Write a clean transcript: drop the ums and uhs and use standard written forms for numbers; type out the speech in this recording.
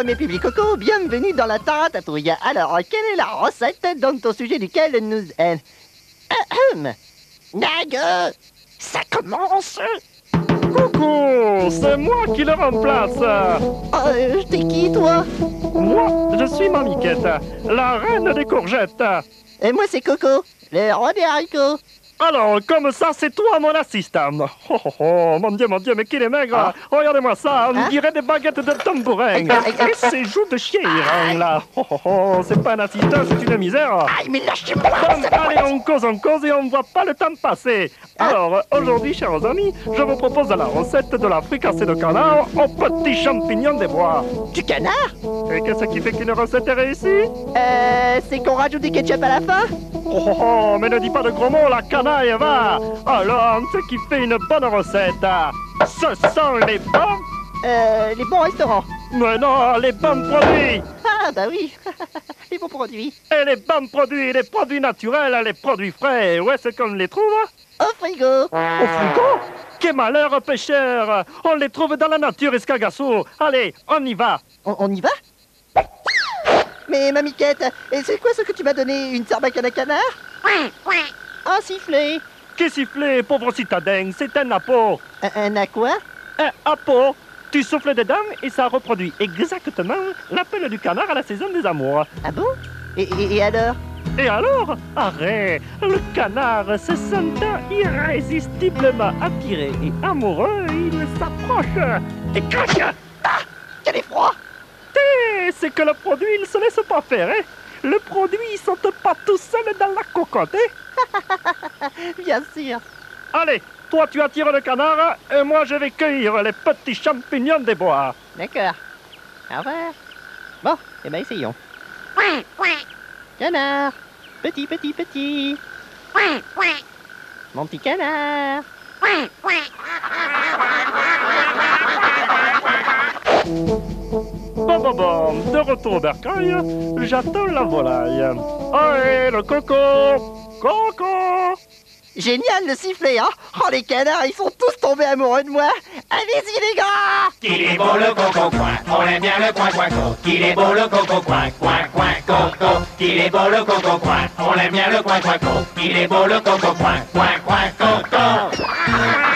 mes petits cocos, bienvenue dans la Taratapouille. Alors, quelle est la recette dont au sujet duquel nous... Nag, ça commence. Coucou, c'est moi qui le remplace. T'es qui, toi? Moi, je suis Mamiquette, la reine des courgettes. Et moi, c'est Coco, le roi des haricots. Alors, comme ça, c'est toi mon assistant. Oh, oh, oh, mon Dieu, mais qu'il est maigre. Ah. Regardez-moi ça, on dirait des baguettes de tambourin. Et ses joues de chien, là. Oh, oh, oh, c'est pas un assistant, c'est une misère. Aïe, mais lâchez-moi. Bon, allez, on cause et on voit pas le temps passer. Alors, aujourd'hui, chers amis, je vous propose la recette de la fricassée de canard aux petits champignons des bois. Du canard? Et qu'est-ce qui fait qu'une recette est réussie? C'est qu'on rajoute du ketchup à la fin? Oh, oh, oh, mais ne dis pas de gros mots, la canaille, va. Alors, ce qui fait une bonne recette, ce sont les bons... Les bons restaurants. Mais non, les bons produits. Ah, bah oui, les bons produits. Et les bons produits, les produits naturels, les produits frais, où est-ce qu'on les trouve? Au frigo. Au frigo? Quel malheur, pêcheur. On les trouve dans la nature, Escargasso. Allez, on y va. On y va? Mais Mamiquette, et c'est quoi ce que tu m'as donné? Une sarbacane à canard? Un sifflet. Qui sifflet, pauvre citadin, c'est un appôt. Un à quoi? Un appôt. Tu souffles dedans et ça reproduit exactement l'appel du canard à la saison des amours. Ah bon? Et alors? Et alors, arrête, le canard se sentant irrésistiblement attiré et amoureux, il s'approche et craque. Ah! Quel effroi! C'est que le produit, il se laisse pas faire, hein? Le produit, il saute pas tout seul dans la cocotte, hein? Bien sûr. Allez, toi tu attires le canard et moi je vais cueillir les petits champignons des bois. D'accord. Au revoir. Bon, eh ben essayons. Canard. Petit, petit, petit. Mon petit canard. Bon, de retour au bercail, j'attends la volaille. Allez, le coco! Coco! Génial le sifflet, hein? Oh, les canards, ils sont tous tombés amoureux de moi. Allez-y, les gars! Qu'il est beau le coco coin, on aime bien le coin coin co. Qu'il est beau le coco coin, coin coin coco. Qu'il est beau le coco coin, on aime bien le coin coin co. Qu'il est beau le coco coin, coin coin coco.